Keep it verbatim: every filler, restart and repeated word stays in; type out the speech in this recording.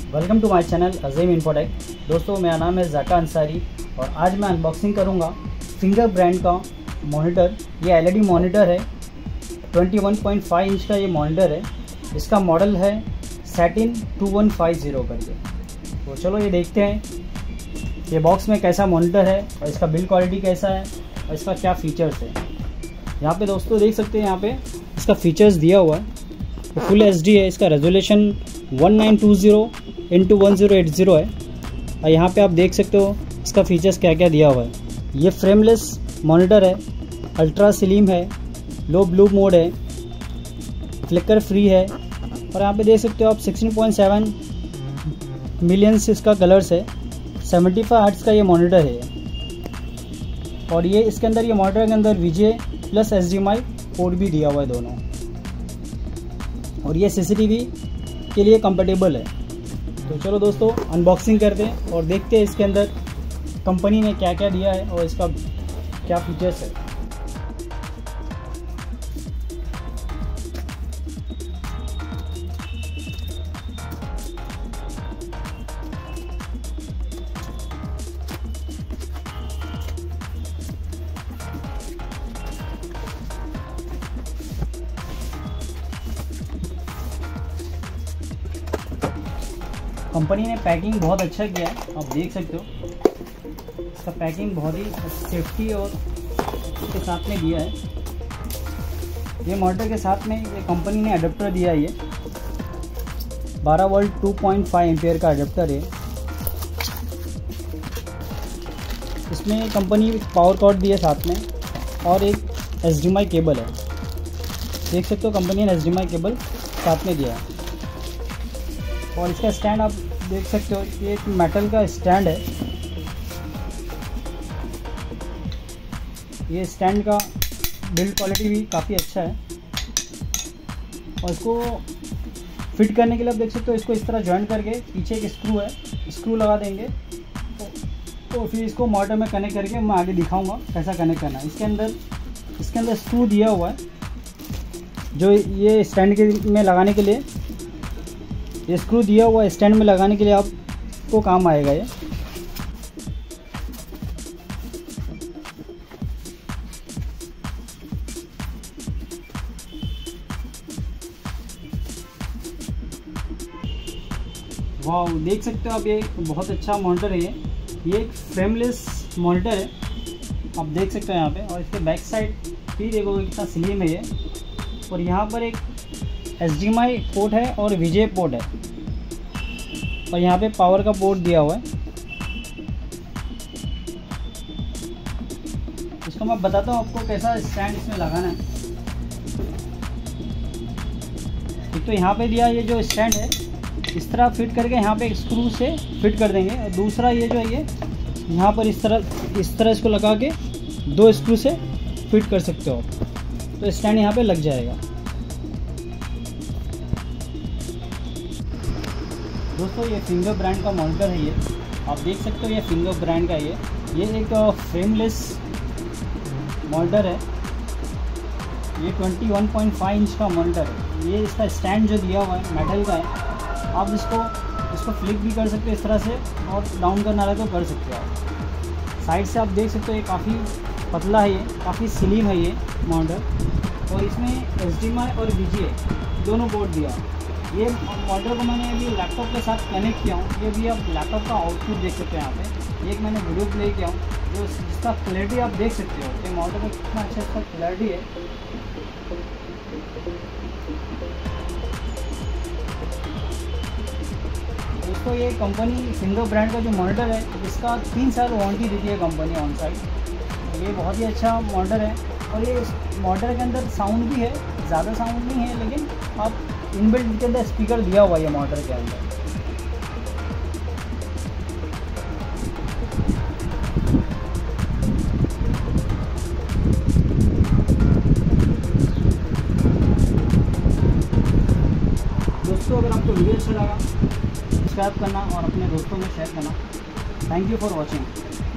Welcome to my channel Azeem Infotech. दोस्तों मेरा नाम है ज़ाका अंसारी और आज मैं अनबॉक्सिंग करूंगा फिंगर ब्रांड का मॉनिटर। ये एलईडी मॉनिटर है, इक्कीस पॉइंट पाँच इंच का ये मॉनिटर है। इसका मॉडल है satin two one five zero करके। तो चलो ये देखते हैं ये बॉक्स में कैसा मॉनिटर है और इसका बिल्ड क्वालिटी कैसा है और इसका क्या फ़ीचर्स है। यहाँ पे दोस्तों देख सकते हैं, यहाँ पे इसका फ़ीचर्स दिया हुआ है। तो फुल एच डी है, इसका resolution one nine two zero into one zero eight zero है। और यहाँ पे आप देख सकते हो इसका फीचर्स क्या क्या दिया हुआ है। ये फ्रेमलेस मॉनिटर है, अल्ट्रा स्लिम है, लो ब्लू मोड है, फ्लिकर फ्री है। और यहाँ पे देख सकते हो आप सिक्सटीन पॉइंट सेवन मिलियंस इसका कलर्स है। सेवेंटी फाइव हर्ट्ज़ का ये मॉनिटर है और ये इसके अंदर ये मॉनिटर के अंदर VGA plus H D M I port भी दिया हुआ है दोनों। और ये सीसीटीवी के लिए कंपेटेबल है। तो चलो दोस्तों अनबॉक्सिंग करते हैं और देखते हैं इसके अंदर कंपनी ने क्या क्या दिया है और इसका क्या फीचर्स है। कंपनी ने पैकिंग बहुत अच्छा किया है, आप देख सकते हो। इसका पैकिंग बहुत ही सेफ्टी और के साथ में दिया है। ये मॉनिटर के साथ में ये कंपनी ने अडेप्टर दिया है। ये बारह volt two point five ampere का अडेप्टर है। इसमें कंपनी पावर कॉर्ड दिया है साथ में और एक H D M I cable है। देख सकते हो कंपनी ने H D M I cable साथ में दिया है। और इसका स्टैंड आप देख सकते हो, ये एक मेटल का स्टैंड है। ये स्टैंड का बिल्ड क्वालिटी भी काफ़ी अच्छा है। और इसको फिट करने के लिए आप देख सकते हो, इसको इस तरह जॉइंट करके पीछे एक स्क्रू है, स्क्रू लगा देंगे तो फिर इसको मॉनिटर में कनेक्ट करके मैं आगे दिखाऊंगा कैसा कनेक्ट करना है। इसके अंदर इसके अंदर स्क्रू दिया हुआ है जो ये स्टैंड के में लगाने के लिए, ये स्क्रू दिया हुआ है स्टैंड में लगाने के लिए आपको काम आएगा ये। वाह, देख सकते हो आप, ये बहुत अच्छा मॉनिटर है। ये ये एक फ्रेमलेस मॉनिटर है, आप देख सकते हो यहाँ पे। और इसके बैक साइड भी देखो कितना स्लिम है ये। और यहाँ पर एक H D M I port है और वीजे पोर्ट है और यहाँ पे पावर का पोर्ट दिया हुआ है। इसको मैं बताता हूँ आपको कैसा स्टैंड इसमें लगाना है। एक तो यहाँ पे दिया ये जो स्टैंड है, इस तरह फिट करके यहाँ पे एक स्क्रू से फिट कर देंगे। और दूसरा ये जो है ये यहाँ पर इस तरह इस तरह इसको लगा के दो स्क्रू से फिट कर सकते हो आप, तो स्टैंड यहाँ पे लग जाएगा। दोस्तों ये फिंगर ब्रांड का मॉनिटर है। ये आप देख सकते हो, ये फिंगर ब्रांड का ये ये एक फ्रेमलेस मॉनिटर है। ये इक्कीस पॉइंट पाँच इंच का मॉनिटर है। ये इसका स्टैंड जो दिया हुआ है मेटल का है। आप इसको इसको फ्लिप भी कर सकते हो इस तरह से, और डाउन करना रहे तो कर सकते हो आप। साइड से आप देख सकते हो ये काफ़ी पतला है, ये काफ़ी स्लिम है ये मॉनिटर। और इसमें एच डी एम आई और वीजे दोनों पोर्ट दिया है। ये मॉनिटर को मैंने अभी लैपटॉप के साथ कनेक्ट किया हूँ। ये भी आप लैपटॉप का आउटपुट देख सकते हैं यहाँ पे। एक मैंने वीडियो प्ले किया हूँ, जो जिसका क्लैरिटी आप देख सकते हो। ये मॉनिटर में कितना अच्छा इसका क्लैरिटी है। दोस्तों ये कंपनी फिंगर ब्रांड का जो मॉनिटर है, इसका तीन साल वारंटी देती है कंपनी ऑन साइड। ये बहुत ही अच्छा मॉनिटर है। और ये मॉनिटर के अंदर साउंड भी है, ज़्यादा साउंड नहीं है, लेकिन आप इनबिल्ट के अंदर स्पीकर दिया हुआ है ये मॉनिटर के अंदर। दोस्तों अगर आपको वीडियो अच्छा लगा, सब्सक्राइब करना और अपने दोस्तों में शेयर करना। Thank you for watching.